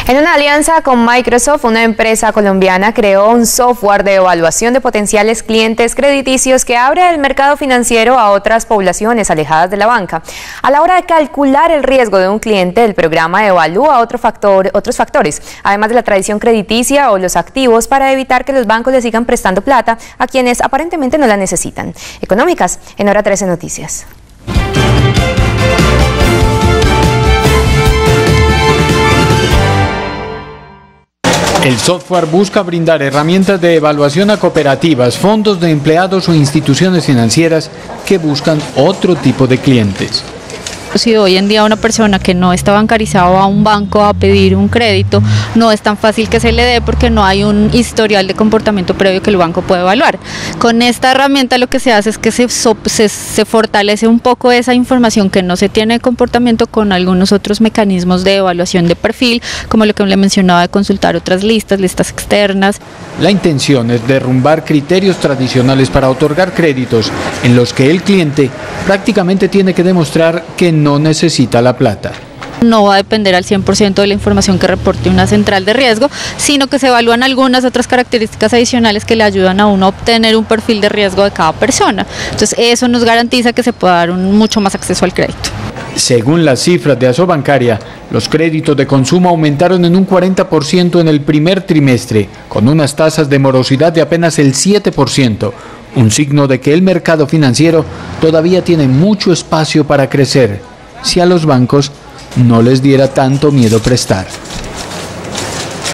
En una alianza con Microsoft, una empresa colombiana creó un software de evaluación de potenciales clientes crediticios que abre el mercado financiero a otras poblaciones alejadas de la banca. A la hora de calcular el riesgo de un cliente, el programa evalúa otros factores, además de la tradición crediticia o los activos, para evitar que los bancos le sigan prestando plata a quienes aparentemente no la necesitan. Económicas, en Hora 13 Noticias. El software busca brindar herramientas de evaluación a cooperativas, fondos de empleados o instituciones financieras que buscan otro tipo de clientes. Si hoy en día una persona que no está bancarizada va a un banco a pedir un crédito, no es tan fácil que se le dé porque no hay un historial de comportamiento previo que el banco pueda evaluar. Con esta herramienta lo que se hace es que se fortalece un poco esa información que no se tiene de comportamiento con algunos otros mecanismos de evaluación de perfil, como lo que le mencionaba de consultar otras listas externas. La intención es derrumbar criterios tradicionales para otorgar créditos en los que el cliente prácticamente tiene que demostrar que no necesita la plata. No va a depender al 100% de la información que reporte una central de riesgo, sino que se evalúan algunas otras características adicionales que le ayudan a uno a obtener un perfil de riesgo de cada persona. Entonces eso nos garantiza que se pueda dar mucho más acceso al crédito. Según las cifras de Asobancaria, los créditos de consumo aumentaron en un 40% en el primer trimestre, con unas tasas de morosidad de apenas el 7%, un signo de que el mercado financiero todavía tiene mucho espacio para crecer, si a los bancos no les diera tanto miedo prestar.